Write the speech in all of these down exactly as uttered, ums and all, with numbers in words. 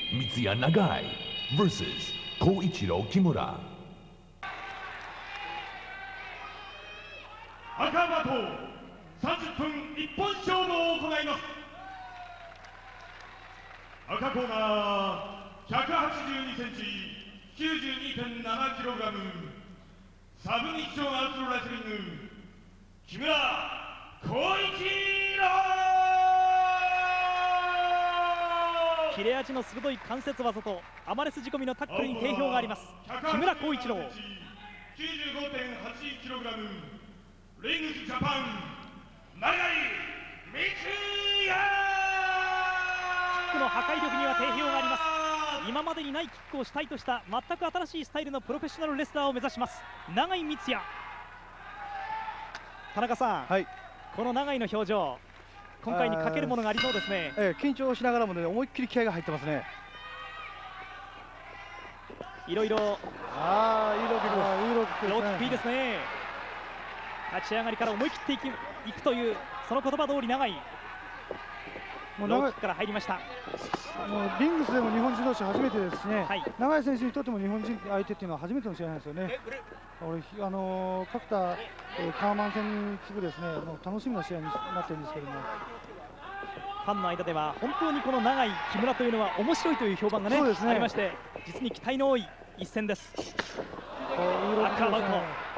三谷長井 ブイエス 小一郎木村。 赤馬とさんじゅっぷん一本勝負を行います。赤コーナーひゃくはちじゅうにセンチ きゅうじゅうにてんななキログラム サブミッションアウトロレスリング木村浩一郎。 切れ味の鋭い関節技とアマレス仕込みのタックルに定評があります木村浩一郎。 きゅうじゅうごてんはちキログラム リングスジャパン長井光也。 キックの破壊力には定評があります。今までにないキックを主体とした全く新しいスタイルのプロフェッショナルレスラーを目指します長井光也。田中さん、はい、この長井の表情、今回にかけるものがありそうですね。 ええ、緊張しながらも、ね、思いっきり気合が入ってますね。 いろいろ、 ああ、いいローキックです。いいローキックですね。 ローキックいいですね。立ち上がりから思い切っていく、いくというその言葉通り長いローキックから入りました。 もうリングスでも日本人同士初めてですしね、はい、長井選手にとっても日本人相手っていうのは初めての試合なんですよね。俺あのー、角田、えー、カーマン戦に次ぐですね、もう楽しみな試合になってるんですけども、 ファンの間では本当にこの長井木村というのは面白いという評判が ね, ねありまして、実に期待の多い一戦です。アッカーバウト、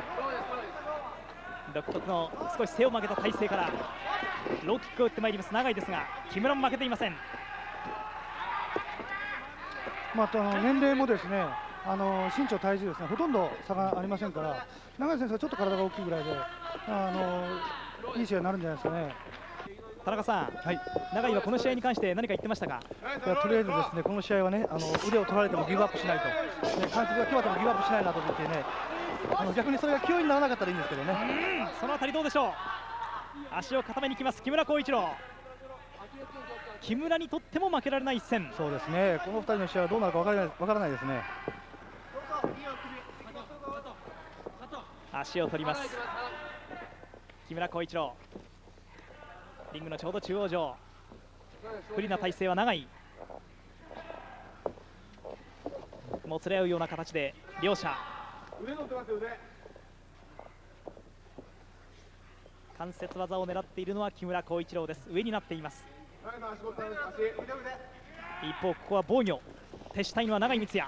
独特の少し背を曲げた体勢からローキックを打ってまいります長井ですが、木村も負けていません。 またあの年齢もですね、あの身長体重ですね、ほとんど差がありませんから、長井選手はちょっと体が大きいぐらいで、あのいい試合になるんじゃないですかね。 田中さん、はい、長井はこの試合に関して何か言ってましたか？ いや、とりあえずですね、この試合はね、あの腕を取られてもギブアップしないと、ね、関節が決まってもギブアップしないなと思ってね、あの逆にそれが脅威にならなかったらいいんですけどね。 うん、そのあたりどうでしょう。足を固めにきます木村浩一郎。木村にとっても負けられない一戦。 そうですね、このふたりの試合はどうなるかわからない、わからないですね。 足を取ります木村浩一郎。リングのちょうど中央上、不利な体勢は長い。もつれ合うような形で両者関節技を狙っているのは木村浩一郎です。上になっています。一方ここは防御、徹したいのは長井光也。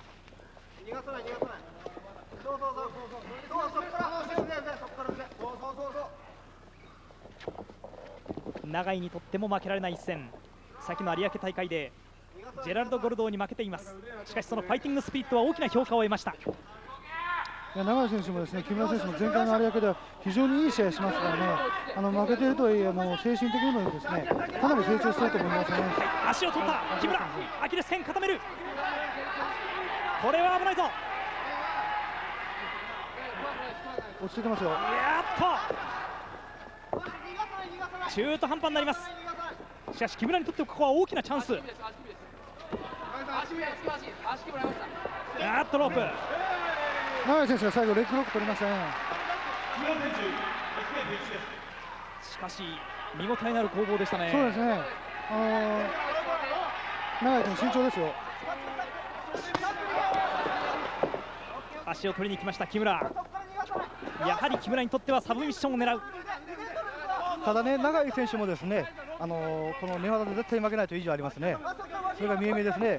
長井にとっても負けられない一戦。先の有明大会でジェラルド・ゴルドーに負けています。しかしそのファイティングスピリットは大きな評価を得ました。 いや、長井選手もですね、木村選手も前回の有明では非常にいい試合しますからね、あの負けているとはいえ、もう精神的にもですね、かなり成長していると思いますね。 足を取った木村、アキレス腱固める。これは危ないぞ。 落ち着いてますよ。 やっと中途半端になります。しかし木村にとってここは大きなチャンス。あっとロープ、 長井選手が最後レッグロック取りましたね。 しかし見応えのある攻防でしたね。 そうですね、あのー、長井君慎重ですよ。 足を取りに来ました木村。やはり木村にとってはサブミッションを狙う。 ただね、長井選手もですね、あのー、この寝技で絶対負けないという意地はありますね。それが見え見えですね。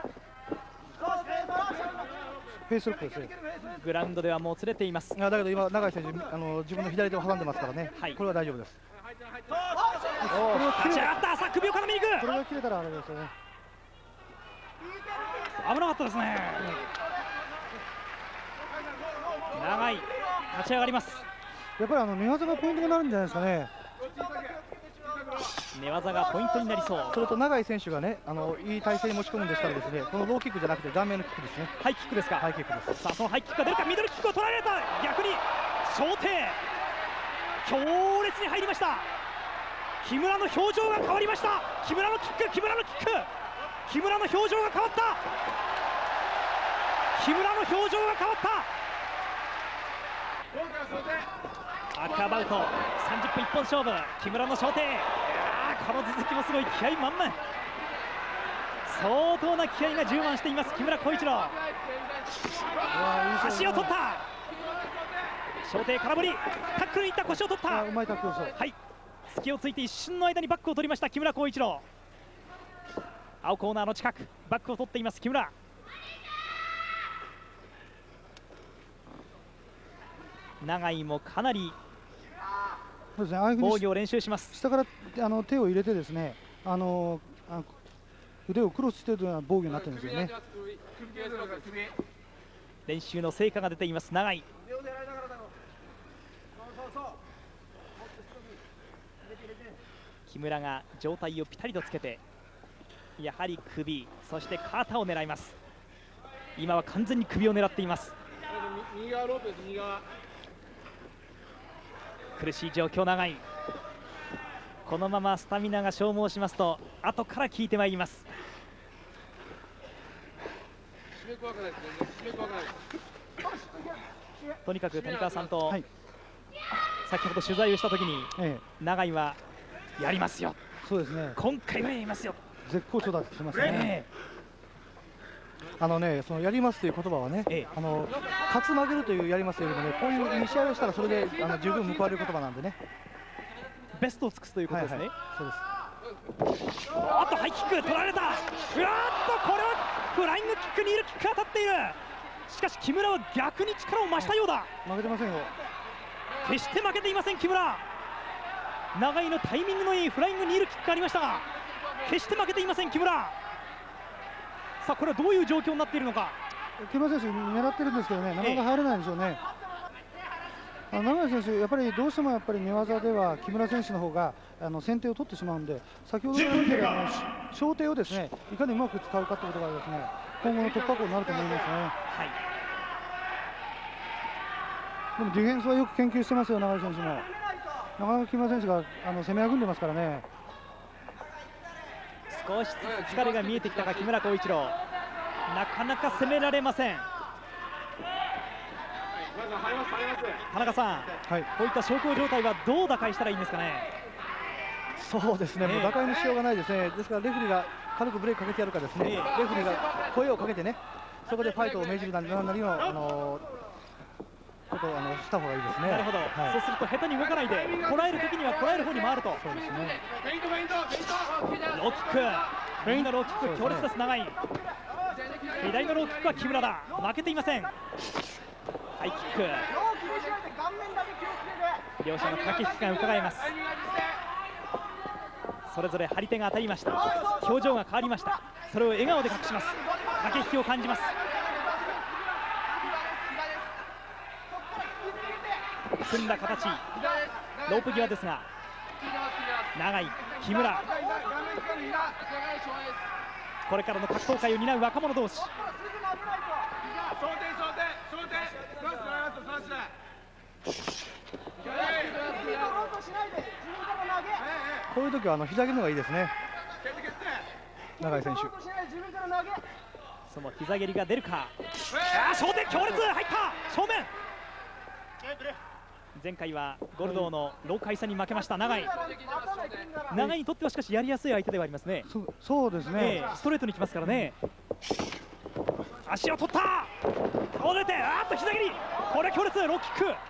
フェイスロックですね。 グラウンドではもう釣れています。 いやだけど今長井選手、あのー、自分の左手を挟んでますからね、はい、これは大丈夫です。 立ち上がった、さあ首を絡めにいく。 これが切れたらあれですよね。 危なかったですね。長い立ち上がります。 やっぱりあの寝技がポイントになるんじゃないですかね。 寝技がポイントになりそう。 それと長井選手がね、あのいい体勢に持ち込むんでしたらですね、このローキックじゃなくて顔面のキックですね。 ハイキックですか。 ハイキックです。 さあそのハイキックが出るか。ミドルキックを取られた。逆に小手強烈に入りました。木村の表情が変わりました。木村のキック、木村のキック、木村の表情が変わった。木村の表情が変わった。赤バウトさんじゅっぷん一本勝負、木村の小手。この続きもすごい気合い満々。 相当な気合が充満しています木村浩一郎。足を取った。小手空振り、タックルにいった、腰を取った。 うまいタックルです。 はい、隙をついて一瞬の間にバックを取りました木村浩一郎。青コーナーの近くバックを取っています木村。永井もかなり防御を練習します。 下からあの手を入れてですね、あのあの腕をクロスしているような防御になってるんですよね。 練習の成果が出ています永井。木村が上体をピタリとつけて、やはり首、そして肩を狙います。今は完全に首を狙っています。苦しい状況永井。このままスタミナが消耗しますと後から効いてまいります。とにかく谷川さんと、はい、先ほど取材をしたときに、ええ、永井はやりますよ、 そうですね、 今回はやりますよ、 絶好調だって言ってましたね。あのね、そのやりますという言葉はね、ええ、あの勝つ負けるというやりますよりもね、こういうに試合をしたらそれであの十分報われる言葉なんでね、 ベストを尽くすということですね。はいはい、 そうです。 おっとハイキック取られた。うわーっとこれはフライングキック、ニールキック当たっている。しかし木村は逆に力を増したようだ。 負けてませんよ。 決して負けていません木村。永井のタイミングのいいフライングニールキックありましたが、決して負けていません木村。さあこれはどういう状況になっているのか。 木村選手狙ってるんですけどね、なかなか入れないんでしょうね。ええ、永井選手、やっぱりどうしてもやっぱり寝技では木村選手の方があの先手を取ってしまうんで、先ほどの見た小手をですねいかにうまく使うかということがですね今後の突破口になると思いますね。はい、でもディフェンスはよく研究してますよ永井選手も。なかなか木村選手があの攻めあぐんでますからね。 少しずつ疲れが見えてきたか木村浩一郎、なかなか攻められません。田中さん、はい、こういった小康状態はどう打開したらいいんですかね。 そうですね、えー、もう打開のしようがないですね。ですからレフェリーが軽くブレーキかけてやるかですね、えー、レフェリーが声をかけてね、そこでファイトを命じるなりの、あのことをあのした方がいいですね。 なるほど、はい、そうすると下手に動かないで、こらえるときにはこらえる方に回ると。 そうですね。 ローキック、右のローキック強烈です、長い。左のローキックは木村だ、負けていません。ハイキック、両者の駆け引きが伺えます。それぞれ張り手が当たりました。表情が変わりました。それを笑顔で隠します。駆け引きを感じます。組んだ形、ロープ際ですが、長い木村、これからの格闘界を担う若者同士。 こういう時はあの膝蹴りの方がいいですね、永井選手。 その膝蹴りが出るか。あ、正面強烈入った、正面。前回はゴルドーのローカイさんに負けました永井。永井にとってはしかしやりやすい相手ではありますね。 そ, そうですね、 えー、ストレートにきますからね。足を取った、倒れて、あーっと膝蹴り、これ強烈、ローキック。や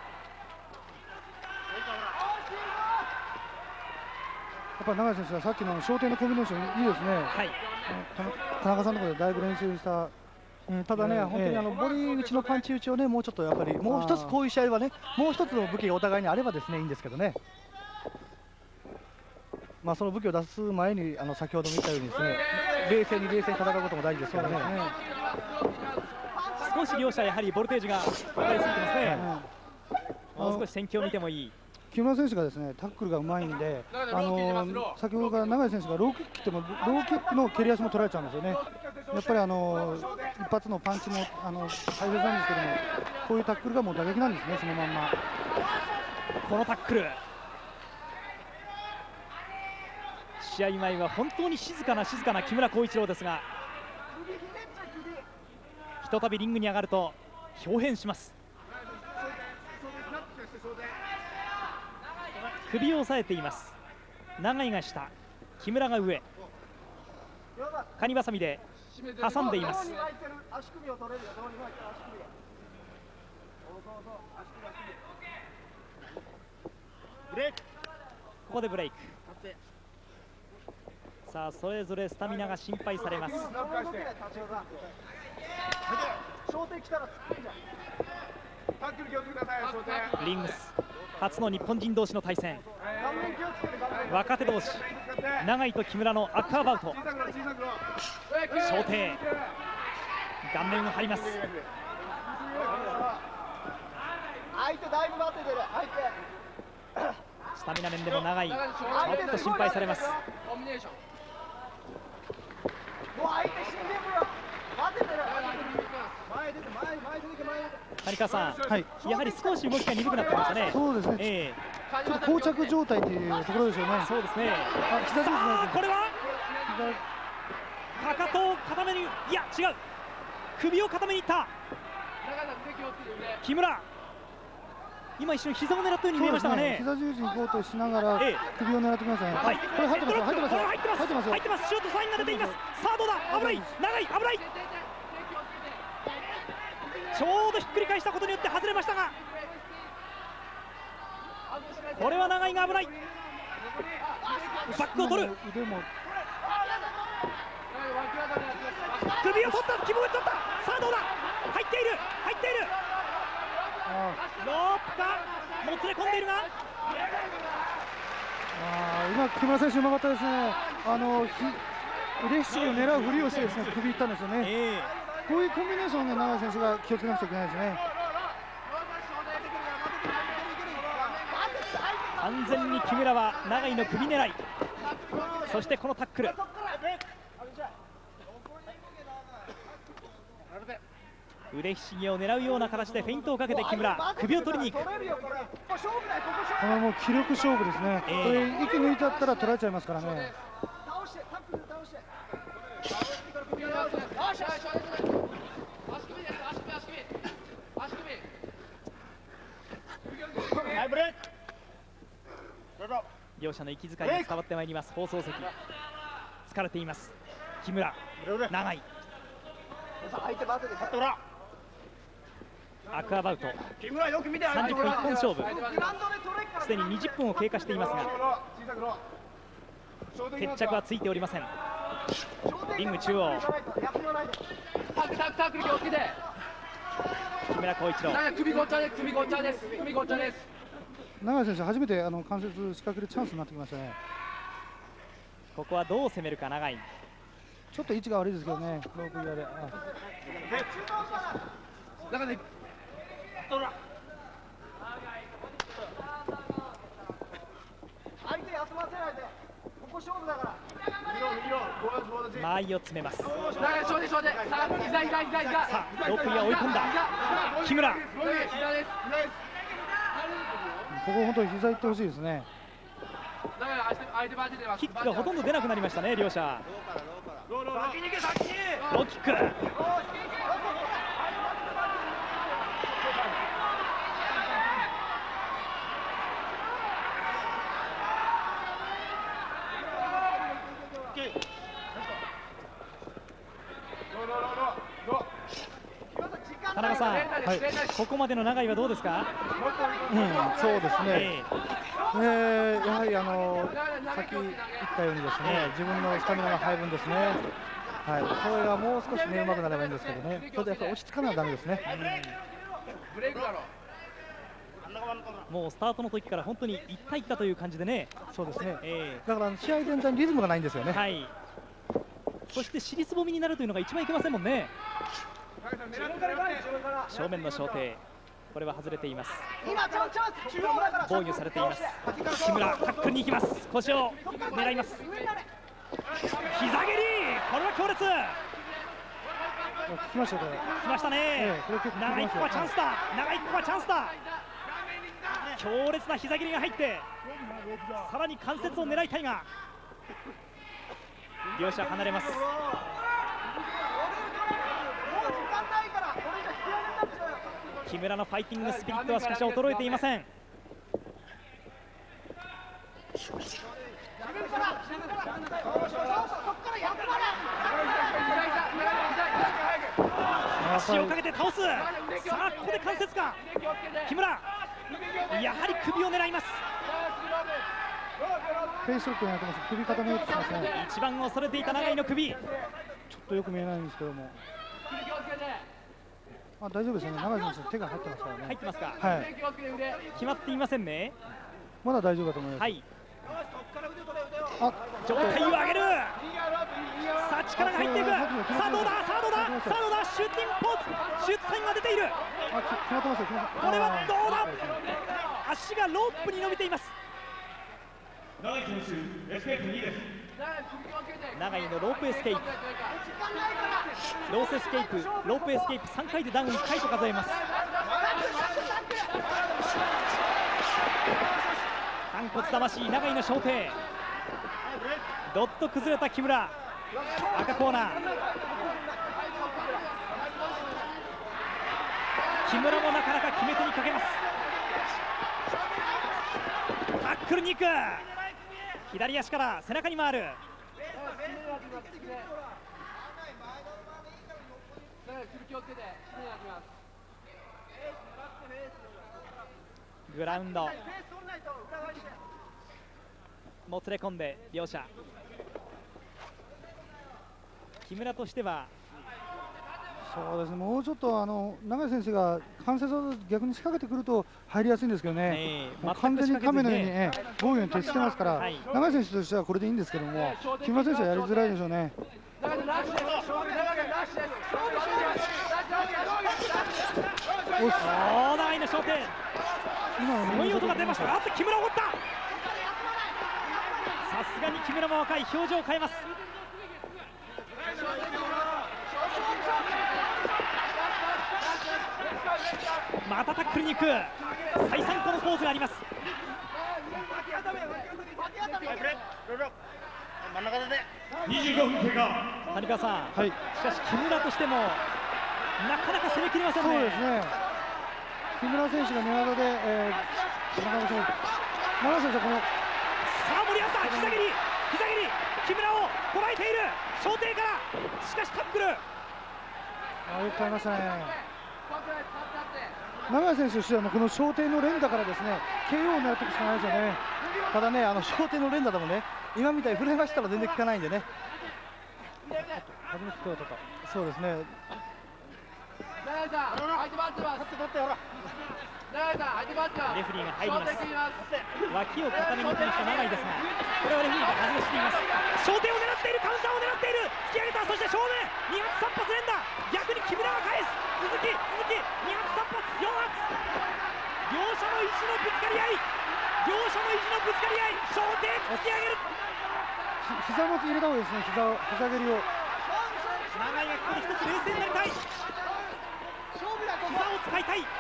っぱり永井選手はさっきの小手のコンビネーションいいですね。 はい、 田中さんのところでだいぶ練習した。うん、ただね、えー、本当にあのボディ打ちのパンチ打ちをね、もうちょっとやっぱりもう一つこういう試合はね、もう一つの武器がお互いにあればですねいいんですけどね。まあその武器を出す前にあの先ほども言ったようにですね、冷静に冷静に戦うことも大事ですからね。 少し両者やはりボルテージが分かりすぎてますね。うん、もう少し戦況を見てもいい。 木村選手がですねタックルがうまいんで、あのー、先ほどから永井選手がローキック切ってもローキックの蹴り足も取られちゃうんですよね。やっぱりあのー、一発のパンチもあの大切なんですけども、こういうタックルがもう打撃なんですね、そのまんま。 このタックル、試合前は本当に静かな静かな木村浩一郎ですが、ひとたびリングに上がると表変します。首を押さえています。永井が下、木村が上。 カニバサミで挟んでいます。ここでブレイク。さあそれぞれスタミナが心配されます。リングス初の日本人同士の対戦、若手同士、永井と木村のアクアバウト。小手顔面を張ります。スタミナ面でも長い、ちょっと心配されます。谷川さん、はい、やはり少し動きが鈍くなってきましたね。 そうですね、えー、ちょっと膠着状態というところでしょうね。 そうですね。 あ、膝ですね。 これはかかとを固めに、いや違う、首を固めにいった木村。今一瞬膝を狙ったように見えましたがね。 膝十字に行こうとしながら首を狙ってきましたね。はい、これ入ってますよ。入ってますよ。 入ってます。入ってます。シュートサインが出ています。さあどうだ。危ない。長い。危ない。ちょうどひっくり返したことによって外れましたが、これは長いが危ない。バックを取る。 腕も首を取った。気分を取った。さあどうだ。入っている。入っている。ロープかもつれ込んでいるが、 あ今木村選手うまかったですね。あの腕ひしぎを狙うふりをしてですね、首いったんですよね。えー、こういうコンビネーションをね、永井選手が気をつけなくちゃいけないですね。 完全に木村は永井の首狙い、そしてこのタックル。腕ひしぎを狙うような形でフェイントをかけて木村、首を取りに行く。これはもう気力勝負ですね。えー、これ息抜いちゃったら取られちゃいますからね。 両者の息遣いが伝わってまいります。放送席疲れています。木村、長いアクアバウト、さんじゅっぷん一本勝負。すでににじゅっぷんを経過していますが決着はついておりません。リング中央、木村光一郎。 首ごっちゃです。首ごっちゃです。首ごっちゃです。 永井選手初めてあの関節仕掛けるチャンスになってきましたね。 ここはどう攻めるか。長いちょっと位置が悪いですけどね。ロープ際で。 中で。 間合いを詰めます。さあロープ際追い込んだ木村。 ここ本当に膝いってほしいですね。 キックがほとんど出なくなりましたね、両者。ローキック。田中さん、はい、ここまでの長井はどうですか？ うん、そうですね。えー、えー、やはりあのさっき言ったようにですね、自分のスタミナが入るんですね。はい、これがもう少しねうまくなればいいんですけどね。それでやっぱり落ち着かないとダメですね。 もうスタートの時から本当に一対一だという感じでね。 そうですね。 えー、 だから試合全体にリズムがないんですよね。 はい。そして尻すぼみになるというのが一番いけませんもんね。正面の小手、これは外れています。防御されています。木村、タックルに行きます。腰を狙います。膝蹴り、これは強烈。 来ましたね。 来ましたね。長いここはチャンスだ。長いここはチャンスだ。強烈な膝蹴りが入って、さらに関節を狙いたいが、両者離れます。木村のファイティングスピリットはしかし衰えていません。 足をかけて倒す。さあここで関節か木村、やはり首を狙います。 フェイスロックになってます。首固めようとしますね。 一番恐れていた永井の首、 ちょっとよく見えないんですけども、あ、大丈夫ですよね。永井選手手が入ってますからね。 入ってますか。 はい、 決まっていませんね。 まだ大丈夫だと思います。 はい、 あ、 上体を上げる。さあ力が入っていく。さあどうだ、さあどうだ、さあどうだ、シューティングポーズ、シュートサインが出ている。 あ、決まってますよ。 これはどうだ。足がロープに伸びています。 永井選手、エスケープにです。 永井のロープエスケープ、ロースエスケープ、ロープエスケープさんかいでダウンいっかいと数えます。反骨魂、永井の小手、どっと崩れた木村、赤コーナー。木村もなかなか決め手にかけます。タックルに行く。左足から背中に回る。グラウンドもつれ込んで両者、木村としてはそうですね、もうちょっとあの永井選手が関節を逆に仕掛けてくると入りやすいんですけどね、 えー、 もう完全に亀のように、 ね、 えー、防御に徹してますから、はい、永井選手としてはこれでいいんですけども、木村選手はやりづらいでしょうね。おー、 永井の焦点、すごい音が出ました。あっと木村を追った。さすがに木村も若い、表情を変えます。またタックルに行く。再三このポーズがあります。 にじゅうごふん経過。 谷川さん、 はい、 しかし木村としてもなかなか攻めきれませんね。 そうですね、木村選手が寝技で、えー、長野選手、長野選手はこのさあ森朝、膝蹴り膝蹴り、木村を捉えている。小手から、しかしタックル、 あ、よく変えましたね。永井選手としてはこの小手の連打からですね ケーオー を狙っていくしかないですよね。ただね、あの小手の連打でもね、今みたいに振れましたら全然効かないんでね。初めて手を取った。そうですね。 永井さん、相手バットます。永井さん、相手バット。 レフェリーが入ります。脇を固めに行きました永井ですが、これはレフェリーが外しています。小手を狙っている、カウンターを狙っている、突き上げた、そして正面に発さん発連打、逆に木村が返す。続き続きに発さん発よん発、両者の意地のぶつかり合い、両者の意地のぶつかり合い、小手突き上げる。 膝も入れた方がいいですね。膝を、膝蹴りを。 永井がここで一つ冷静になりたい。膝を使いたい。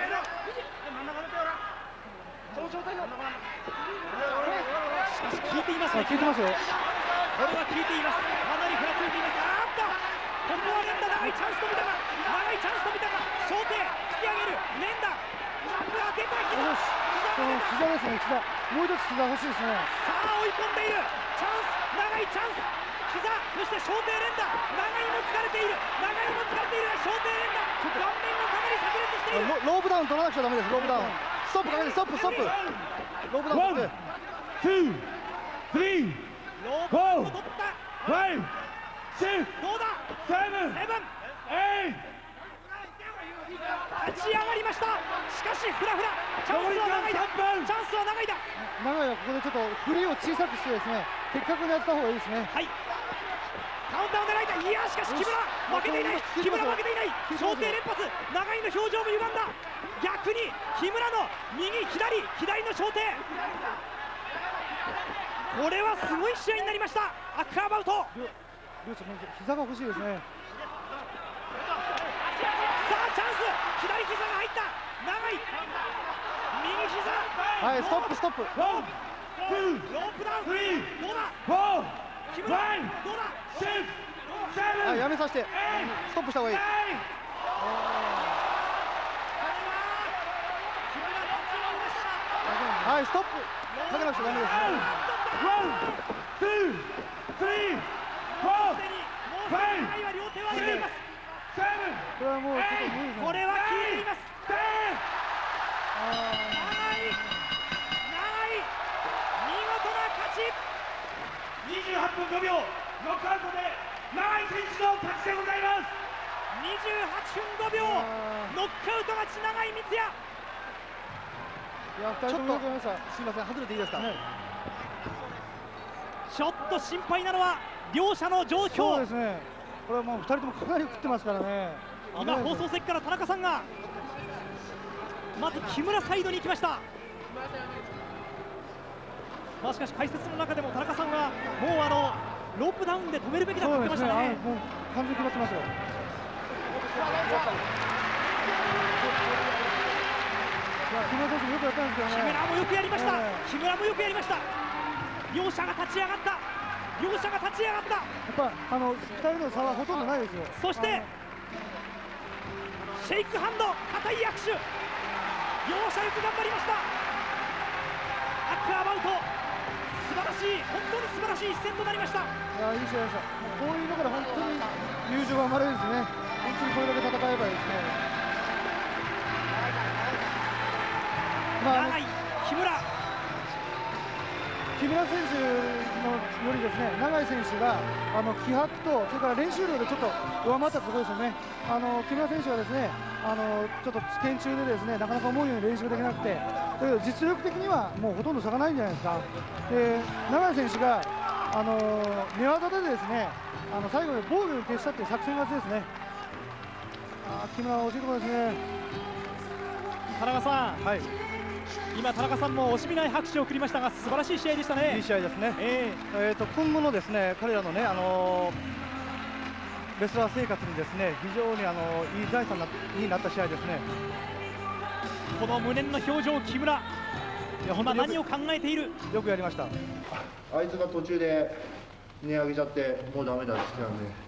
しかし効いていますね。 効いてますよ。 これは効いています。かなりふらついています。あーっと、ここは連打、長いチャンスと見たか、長いチャンスと見たか、小手突き上げる連打、うわ出た、膝、 膝ですね。膝、もう一つ膝欲しいですね。 さあ追い込んでいる、チャンス、長いチャンス、膝、そして小手連打、長いも疲れている、長いも疲れている、小手連打、顔面がかなり炸裂している。 ロープダウン取らなくちゃダメです。ロープダウン、ストップかけて、ストップストップ、ロープダウン取って、 ツー、スリー、 ロープを取った。 ファイブ、シックス、 どうだ、 セブン、 セブン、 エイト。 立ち上がりました。しかしフラフラ、チャンスは長いだ、チャンスは長いだ。 長井はここでちょっと振りを小さくしてですね、的確にやった方がいいですね。 はい、カウンターを狙いたい。いやしかし木村負けていない、木村負けていない、小手連発、長井の表情も歪んだ。逆に木村の右左左の小手、これはすごい試合になりました。アクアバウト、 両者膝が欲しいですね。 さあチャンス、左膝が入った、長い右膝、 はい、ストップストップ、 ロープダウン、どうだ、木村どうだ、 はい、やめさせてストップした方がいい。はい、ストップかけなくちゃダメです。 ワン、ツー、スリー、フォー、ファイブ、シックス、セブン、 はもうちょっと無理ですね。 これは効いています。長い長い見事な勝ち。 にじゅうはっぷんごびょうノックアウトで永井選手の勝ちでございます。 にじゅうはっぷんごびょうノックアウト勝ち、永井光也。 いや、ふたりともよくやりました。すみません、外れていいですか。はい、 ちょっと心配なのは両者の状況。 そうですね、これはもうふたりともかなり食ってますからね。 今放送席から田中さんがまず木村サイドに行きました。まあ、しかし解説の中でも田中さんはもうあのロープダウンで止めるべきだと言ってましたね。 もう完全に決まってますよ。木村選手もよくやったんですけどね。 木村もよくやりました、えー、木村もよくやりました。両者が立ち上がった、両者が立ち上がった。やっぱあのふたりの差はほとんどないですよ。 そしてシェイクハンド、固い握手、両者よく頑張りました。アックアバウト、素晴らしい、本当に素晴らしい一戦となりました。いや、いい試合でした。こういうのから本当に友情が生まれるんですね。本当にこれだけ戦えばですね。 まあ、長い木村木村選手のよりですね、永井選手があの気迫と、それから練習量でちょっと上回ったところですよね。あの木村選手はですね、あのちょっと試験中でですね、なかなか思うように練習できなくて、だけど実力的にはもうほとんど差がないんじゃないですか。で、永井選手があの寝技でですね、あの最後に防御に徹したという作戦勝ちですね。あ、木村は惜しいところですね。 田中さん、はい、今、田中さんも惜しみない拍手を送りましたが、素晴らしい試合でしたね。 いい試合ですね。 えーえーと今後のですね、彼らのね、あのー、レスラー生活にですね、非常にあのー、いい財産になった試合ですね。 この無念の表情、木村、今何を考えている。 よくやりました。 あいつが途中で値上げちゃって、もうダメだって言ってたんで。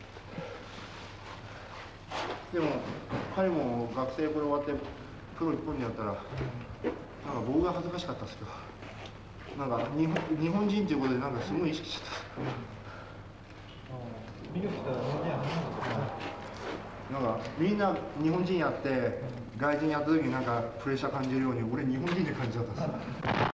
でも彼も学生これ終わってプロ一本にやったら、なんか僕が恥ずかしかったですけど、なんか日本日本人ということでなんかすごい意識してた。なんかみんな日本人やって外人やった時になんかプレッシャー感じるように俺日本人で感じちゃったんです。